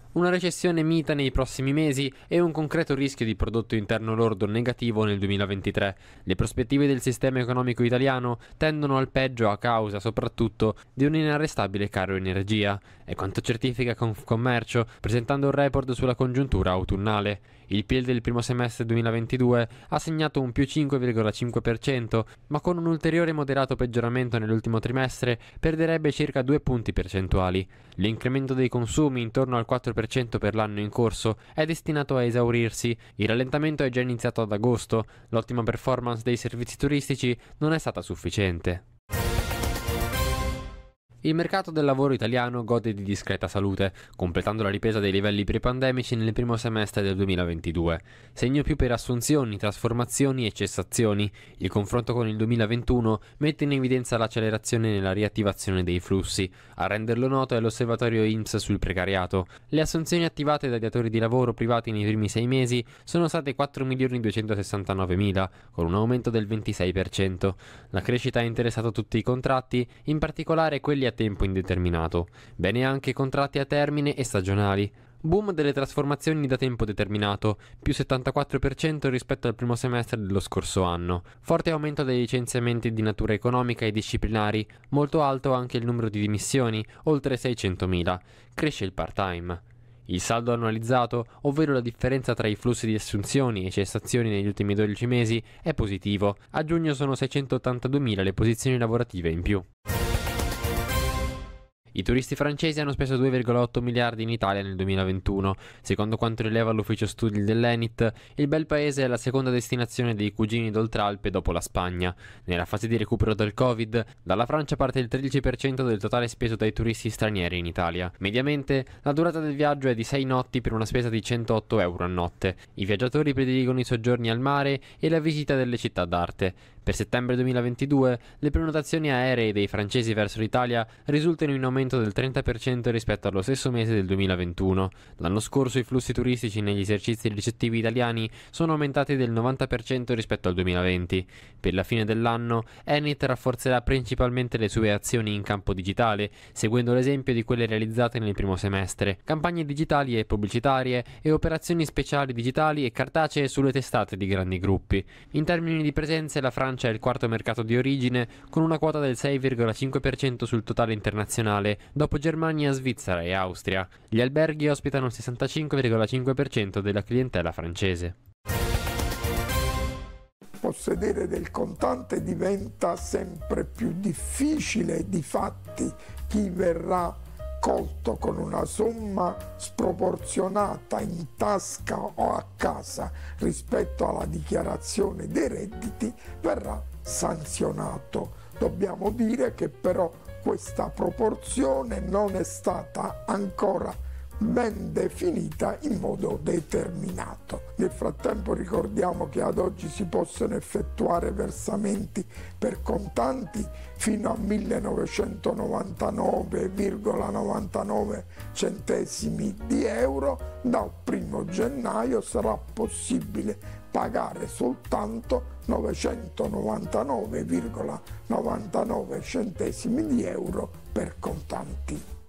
Una recessione mita nei prossimi mesi e un concreto rischio di prodotto interno lordo negativo nel 2023. Le prospettive del sistema economico italiano tendono al peggio a causa soprattutto di un inarrestabile caro energia. È quanto certifica Confcommercio presentando un report sulla congiuntura autunnale. Il PIL del primo semestre 2022 ha segnato un più 5,5%, ma con un ulteriore moderato peggioramento nell'ultimo trimestre perderebbe circa 2 punti percentuali. L'incremento dei consumi intorno al 4% per l'anno in corso è destinato a esaurirsi. Il rallentamento è già iniziato ad agosto. L'ottima performance dei servizi turistici non è stata sufficiente. Il mercato del lavoro italiano gode di discreta salute, completando la ripresa dei livelli pre-pandemici nel primo semestre del 2022. Segno più per assunzioni, trasformazioni e cessazioni. Il confronto con il 2021 mette in evidenza l'accelerazione nella riattivazione dei flussi. A renderlo noto è l'osservatorio INPS sul precariato. Le assunzioni attivate dai datori di lavoro privati nei primi 6 mesi sono state 4.269.000, con un aumento del 26%. La crescita ha interessato tutti i contratti, in particolare quelli a tempo indeterminato, bene anche contratti a termine e stagionali. Boom delle trasformazioni da tempo determinato, più 74% rispetto al primo semestre dello scorso anno. Forte aumento dei licenziamenti di natura economica e disciplinari, molto alto anche il numero di dimissioni, oltre 600.000. Cresce il part-time. Il saldo annualizzato, ovvero la differenza tra i flussi di assunzioni e cessazioni negli ultimi 12 mesi, è positivo. A giugno sono 682.000 le posizioni lavorative in più. I turisti francesi hanno speso 2,8 miliardi in Italia nel 2021. Secondo quanto rileva l'ufficio studi dell'Enit, il bel paese è la seconda destinazione dei cugini d'Oltralpe dopo la Spagna. Nella fase di recupero del Covid, dalla Francia parte il 13% del totale speso dai turisti stranieri in Italia. Mediamente, la durata del viaggio è di 6 notti per una spesa di 108 euro a notte. I viaggiatori prediligono i soggiorni al mare e la visita delle città d'arte. Per settembre 2022, le prenotazioni aeree dei francesi verso l'Italia risultano in aumento del 30% rispetto allo stesso mese del 2021. L'anno scorso i flussi turistici negli esercizi ricettivi italiani sono aumentati del 90% rispetto al 2020. Per la fine dell'anno, Enit rafforzerà principalmente le sue azioni in campo digitale, seguendo l'esempio di quelle realizzate nel primo semestre. Campagne digitali e pubblicitarie e operazioni speciali digitali e cartacee sulle testate di grandi gruppi. In termini di presenze, la Francia è il quarto mercato di origine, con una quota del 6,5% sul totale internazionale, dopo Germania, Svizzera e Austria. Gli alberghi ospitano il 65,5% della clientela francese. Possedere del contante diventa sempre più difficile, difatti chi verrà colto con una somma sproporzionata in tasca o a casa rispetto alla dichiarazione dei redditi verrà sanzionato. Dobbiamo dire che però questa proporzione non è stata ancora ben definita in modo determinato. Nel frattempo ricordiamo che ad oggi si possono effettuare versamenti per contanti fino a 1.999,99 centesimi di euro. Dal 1° gennaio sarà possibile pagare soltanto 999,99 centesimi di euro per contanti.